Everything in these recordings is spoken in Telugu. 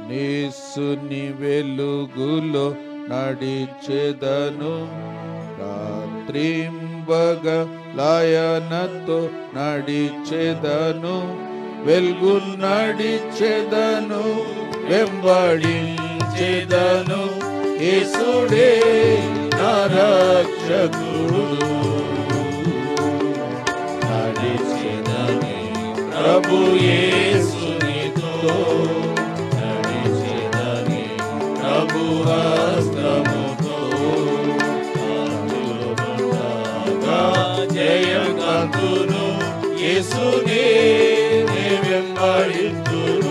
యేసుని వెలుగులో నడిచెదను, రాత్రింబగలాయనతో నడిచెదను, వెలుగు నడిచెదను, వెంబడించెదను, యేసుడే నా రక్షకుడు. నడిచెదను ప్రభు యేసునితో, నడిచెదను ప్రభు హస్తముతో, జయకంతును యేసునే వెంబడింతును.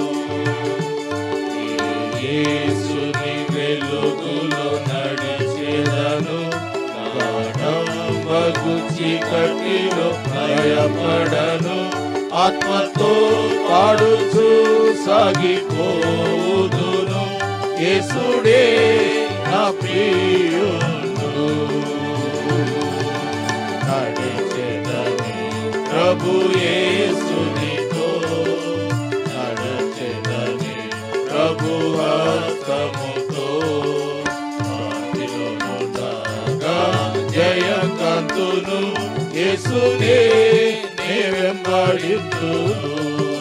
యేసుని వెలుగులో నడిచెదను, గాఢమగు చీకటిలో భయపడను, ఆత్మతో పాడుచు సాగిపోదును, యేసుడే నా ప్రియుడు. నడిచెదను ప్రభు యేసునితో, నడిచెదను ప్రభు హస్తముతో, జయకంతును యేసునే వెంబడింతును.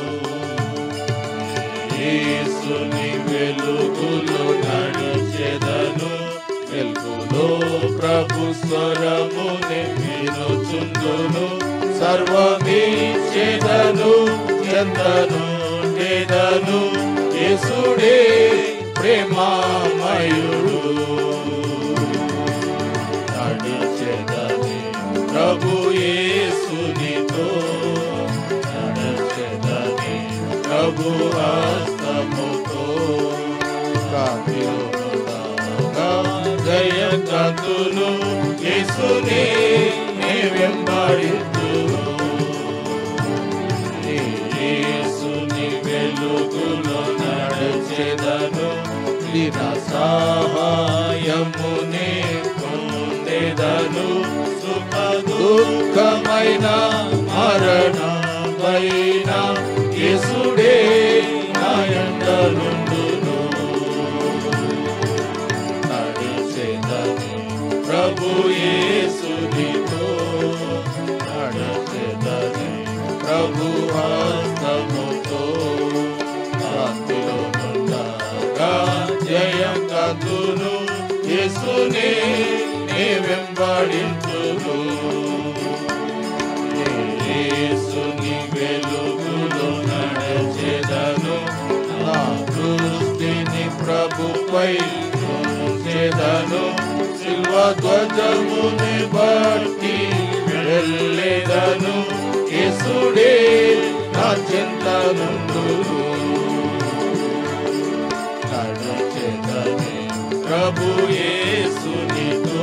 యేసుని వెలుగులో నడిచెదను, వెలుగులో ప్రభు స్వరమునే వినుచుందును, సర్వమిచ్చెదను చెందను చేదను, యేసుడే ప్రేమామయుడు. నడిచెదను ప్రభు యేసునితో, నడిచెదను ప్రభు హస్తముతో, జయకంతును యేసునే వెంబడింతును. యేసుని వెలుగులో నడిచెదను, దీన సహాయమునే పొందెదను, సుఖ దుఃఖమైన మరణమైన యేసుడే నా యందనుండును. నడిచెదను ప్రభు యేసునితో, నడిచెదను ప్రభు హస్తముతో, శాంతిలో ఉండగా జయకంతును యేసునే వెంబడింతును. యేసుని వెలుగులో నడిచెదను, నా దృష్టిని ప్రభుపై ఉంచెదను, సిల్వ ధ్వజముని బట్టి వెళ్ళెదను, యేసుడే నా చింతనుండును. నడిచెదను ప్రభు యేసునితో,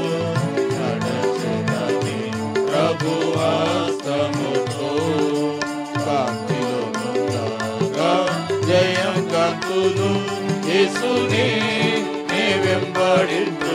నడిచెదను ప్రభు హస్తముతో, కాంతిలో ఉండగా జయకంతును యేసునే వెంబడింతును.